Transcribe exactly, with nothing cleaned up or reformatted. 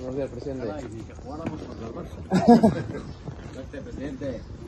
Buenos días, presidente. Ay, que jugáramos contra el Barça. Este presidente.